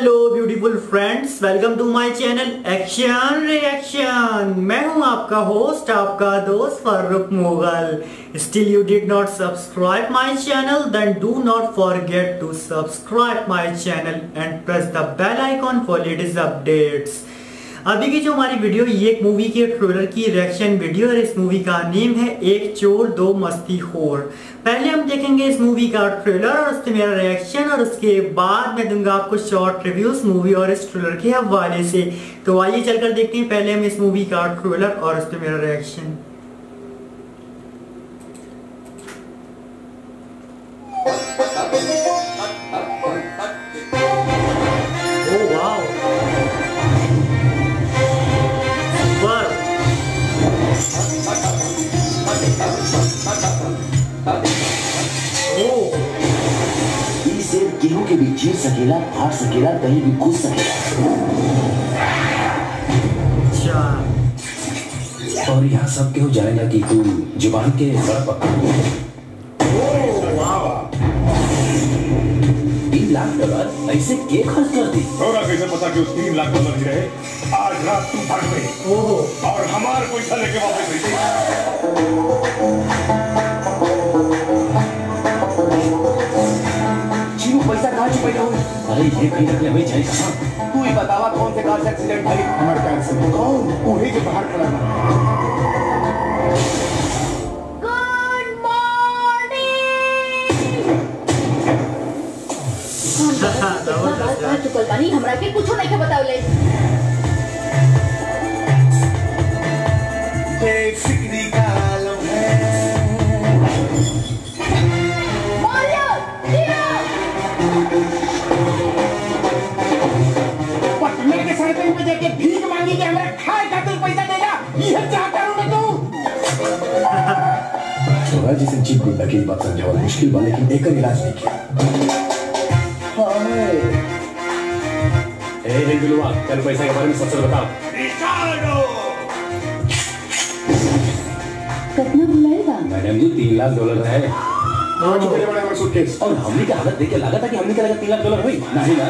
Hello beautiful friends, welcome to my channel action reaction. मैं हूं आपका होस्ट, आपका दोस्त Farooq Mughal. Still you did not subscribe my channel, then do not forget to subscribe my channel and press the bell icon for latest updates. अभी की जो हमारी video ये एक मूवी के ट्रेलर की रिएक्शन वीडियो है। इस मूवी का नेम है एक चोर दो मस्तीखोर। पहले हम देखेंगे इस मूवी का ट्रेलर और उससे मेरा रिएक्शन, और उसके बाद मैं दूंगा आपको शॉर्ट रिव्यूज मूवी और इस ट्रेलर के हवाले से। तो आइए चलकर देखते हैं पहले हम इस मूवी का ट्रेलर और उससे मेरा रिएक्शन। ओह वाओ, गेहूं के बीच चीर सकेला, फाड़ सकेला, कहीं भी घुस सकेला। और यहाँ सब केहू जानेगा कि तू जुबान के बड़ा पक्का। 3 लाख डॉलर ऐसे के खर्च कर दी? कैसे पता कि उस 3 लाख डॉलर ही रहे? आज रात तुम भाग में और हमारे पैसा लेके वापस पैसा कहाँ छुपाया हुआ? अरे ये कहीं रख ले भाई, जाए कहाँ? तू ही बतावा कौन से कार से एक्सीडेंट भाई? हमारे कार से। कौन? वही जो बाहर खड़ा था। Good morning. चुकल बानी हमरा के कुछो नहीं के बतावले। फिक्री का आलम है। पटने के साथ में जाके भीख मांगी कि हमरा खाए खातिर पैसा देगा, ये चाहता हूं मैं तू। छोरा जिसे चीप गुंडा की बात समझाना मुश्किल बा, लेकिन एक इलाज नहीं किया। ए हिंदुलवा, चल पैसा के बारे में सच बताओ। कितना बुलाएगा? मैडम जी 3 लाख डॉलर है। सूटकेस और हमने की हालत देख के लगा था कि हमने क्या 3 लाख डॉलर हुई नहीं ना।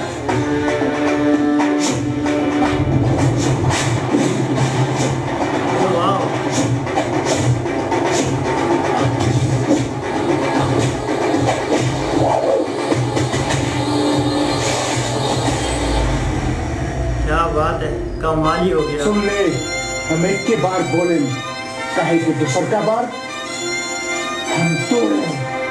क्या बात है, कमाल ही हो गया। सुन ले, हम एक के बार बोले कहे कि दूसर का बार हम तोड़े।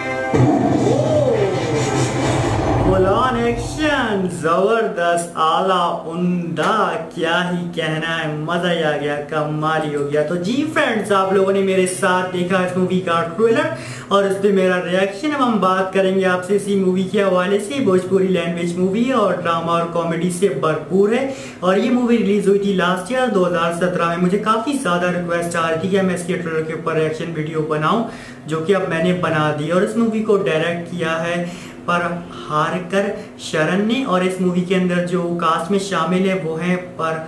फुल ऑन एक्शन, जबरदस्त, आला उम्दा, क्या ही कहना है, मजा ही आ गया, कमाल ही हो गया। तो जी फ्रेंड्स, आप लोगों ने मेरे साथ देखा इस मूवी का ट्रेलर और इस पे मेरा रिएक्शन। अब हम बात करेंगे आपसे इसी मूवी के हवाले से। भोजपुरी लैंग्वेज मूवी है और ड्रामा और कॉमेडी से भरपूर है और ये मूवी रिलीज हुई थी लास्ट ईयर 2017 में। मुझे काफी ज्यादा रिक्वेस्ट आ रही थी कि मैं इसके ट्रेलर के ऊपर रिएक्शन वीडियो बनाऊं, जो कि अब मैंने बना दी। और इस मूवी को डायरेक्ट किया है प्रभाकर शरण ने, और इस मूवी के अंदर जो कास्ट में शामिल है वो है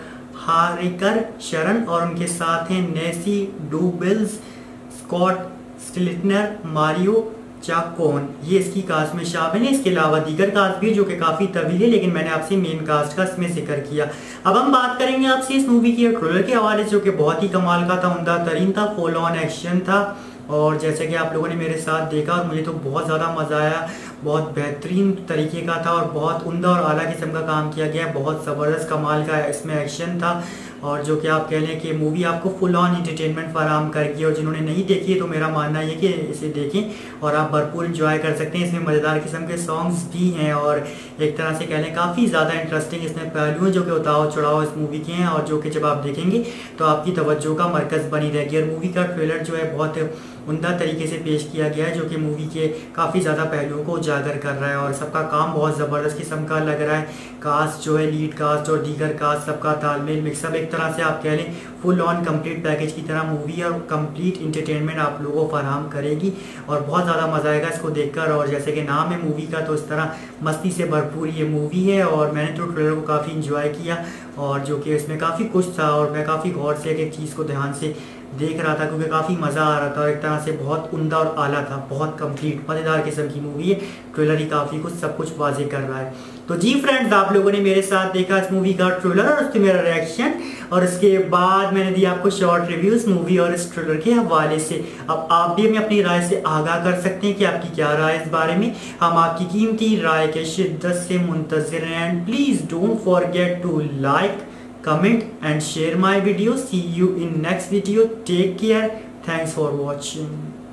प्रभाकर शरण और उनके साथ हैं नेसी डुबिल्स, स्कॉट स्टेनर, मारियो चाकोन, ये इसकी कास्ट में शामिल है। इसके अलावा दीगर कास्ट भी जो कि काफी तवील है, लेकिन मैंने आपसे मेन कास्ट का इसमें जिक्र किया। अब हम बात करेंगे आपसे इस मूवी के ट्रेलर के हवाले से, जो कि बहुत ही कमाल का था, उम्दा तरीन था, फुल ऑन एक्शन था। और जैसे कि आप लोगों ने मेरे साथ देखा और मुझे तो बहुत ज़्यादा मज़ा आया, बहुत बेहतरीन तरीके का था और बहुत उम्दा और आला किस्म का काम किया गया, बहुत ज़बरदस्त कमाल का इसमें एक्शन था। और जो कि आप कह लें कि मूवी आपको फुल ऑन इंटरटेनमेंट फराहम करेगी। और जिन्होंने नहीं देखी है तो मेरा मानना ये कि इसे देखें और आप भरपूर इंजॉय कर सकते हैं। इसमें मज़ेदार किस्म के सॉन्ग्स भी हैं और एक तरह से कह लें काफ़ी ज़्यादा इंटरेस्टिंग इसमें पहलू हैं जो कि उतार चढ़ाव इस मूवी के हैं, और जो कि जब आप देखेंगे तो आपकी तवज्जो का मरकज़ बनी रहेगी। और मूवी का ट्रेलर जो है बहुत उम्दा तरीके से पेश किया गया है, जो कि मूवी के काफ़ी ज़्यादा पहलुओं को उजागर कर रहा है और सबका काम बहुत ज़बरदस्त किस्म का लग रहा है। कास्ट जो है, लीड कास्ट और दीगर कास्ट, सबका तालमेल मिक्सअप, एक तरह से आप कह लें फुल ऑन कंप्लीट पैकेज की तरह मूवी और कंप्लीट इंटरटेनमेंट आप लोगों को फराहम करेगी और बहुत ज़्यादा मज़ा आएगा इसको देखकर। और जैसे कि नाम है मूवी का, तो इस तरह मस्ती से भरपूर ये मूवी है और मैंने तो ट्रेलर को काफ़ी इंजॉय किया और जो कि इसमें काफ़ी कुछ था और मैं काफ़ी गौर से एक चीज़ को ध्यान से देख रहा था क्योंकि काफ़ी मज़ा आ रहा था और एक तरह से बहुत उम्दा और आला था, बहुत कंप्लीट मज़ेदार किस्म की मूवी है। ट्रेलर ही काफ़ी कुछ सब कुछ वाजे कर रहा है। तो जी फ्रेंड्स, आप लोगों ने मेरे साथ देखा इस मूवी का ट्रेलर और उसके मेरा रिएक्शन, और उसके बाद मैंने दिया आपको शॉर्ट रिव्यूज मूवी और इस ट्रेलर के हवाले से। अब आप भी हमें अपनी राय से आगाह कर सकते हैं कि आपकी क्या राय इस बारे में। हम आपकी कीमती राय के शिद्दत से मुंतज़िर हैं। And please don't forget to like, comment and share my video. See you in next video. Take care. Thanks for watching.